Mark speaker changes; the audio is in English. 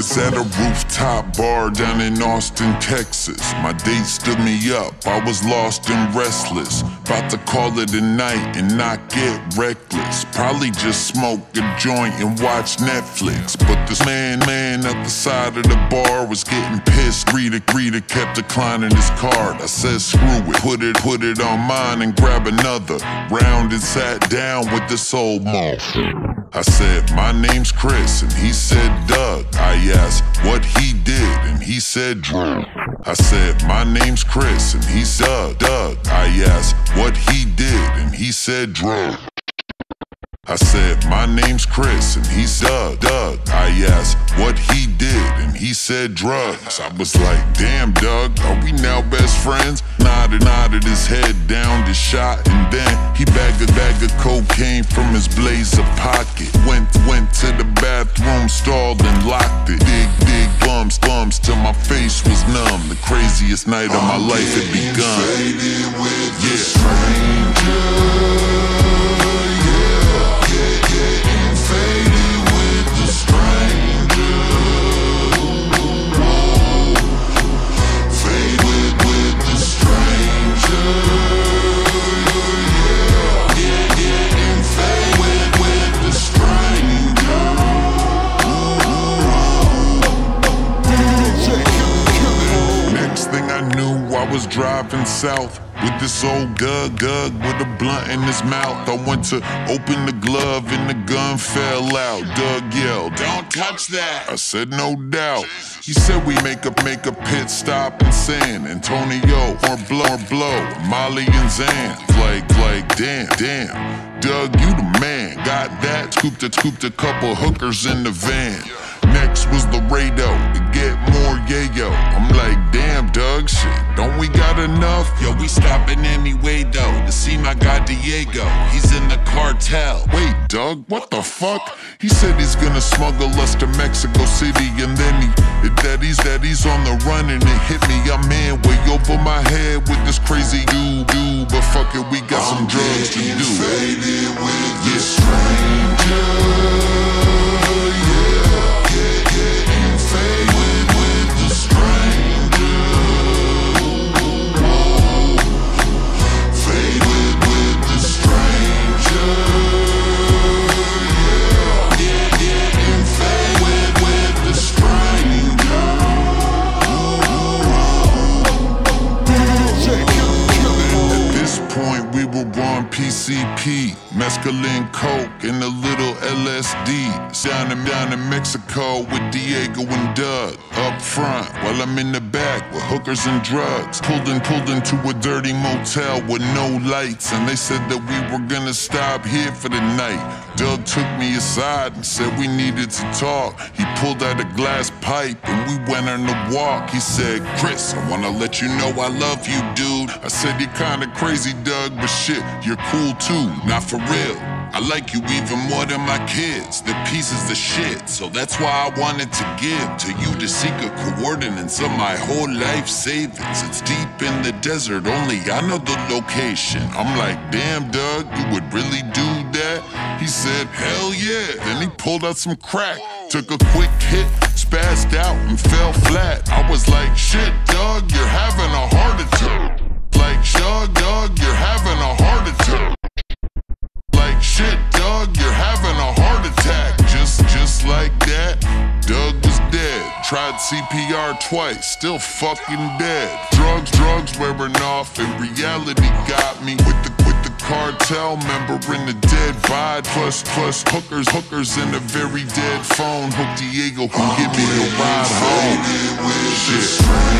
Speaker 1: was at a rooftop bar down in Austin, Texas. My date stood me up, I was lost and restless. About to call it a night and not get reckless. Probably just smoke a joint and watch Netflix. But this man at the side of the bar was getting pissed. Rita kept declining his card. I said screw it, put it on mine and grab another round and sat down with this old motherfucker. I said, my name's Chris, and he said Doug. I asked what he did, and he said drug. I said, my name's Chris, and he said Doug. I asked what he did, and he said drug. I said, my name's Chris, and he said Doug. I asked what he did, and he said drugs. I was like, damn Doug, are we now best friends? Nodded his head down to shot, and then he bagged a bag of cocaine from his blazer pocket. Went to the bathroom stall and locked it. Big bumps till my face was numb. The craziest night of my life had begun. Faded with a stranger. I was driving south with this old Gug with a blunt in his mouth. I went to open the glove and the gun fell out. Doug yelled, "Don't touch that!" I said, "No doubt." He said we make a pit stop in San Antonio or blow, Molly and Zan. Like damn, Doug, you the man. Got that? Scooped a couple hookers in the van. Next was Laredo to get more yayo. I'm like, damn, Doug, shit, don't we got enough? Yo, we stopping anyway, though, to see my guy Diego. He's in the cartel. Wait, Doug, what the fuck? He said he's gonna smuggle us to Mexico City, and then that he's on the run, and it hit me. I'm in way over my head with this crazy dude, but fuck it, we got some drugs to do. Faded with the stranger. PCP, mescaline, coke, and a little LSD. Down in Mexico with Diego and Doug. Up front, while I'm in the back with hookers and drugs. Pulled into a dirty motel with no lights, and they said that we were gonna stop here for the night. Doug took me aside and said we needed to talk. He pulled out a glass pipe and we went on a walk. He said, "Chris, I wanna let you know I love you, dude." I said, "You're kinda crazy, Doug, but shit, you're cool too, not for real. I like you even more than my kids. The piece is the shit, so that's why I wanted to give to you the secret coordinates of my whole life savings. It's deep in the desert, only I know the location." I'm like, "Damn, Doug, you would really do that?" He said, "Hell yeah." Then he pulled out some crack, took a quick hit, spazzed out and fell flat. I was like, "Shit, Doug, you're having a heart attack." Like, Doug, you're having a heart attack. Like, shit, Doug, you're having a heart attack. Just like that, Doug was dead. Tried CPR twice, still fucking dead. Drugs wearing off, and reality got me with the cartel member in the dead vibe. Plus hookers in a very dead phone. Hope Diego can give me a ride home. Shit.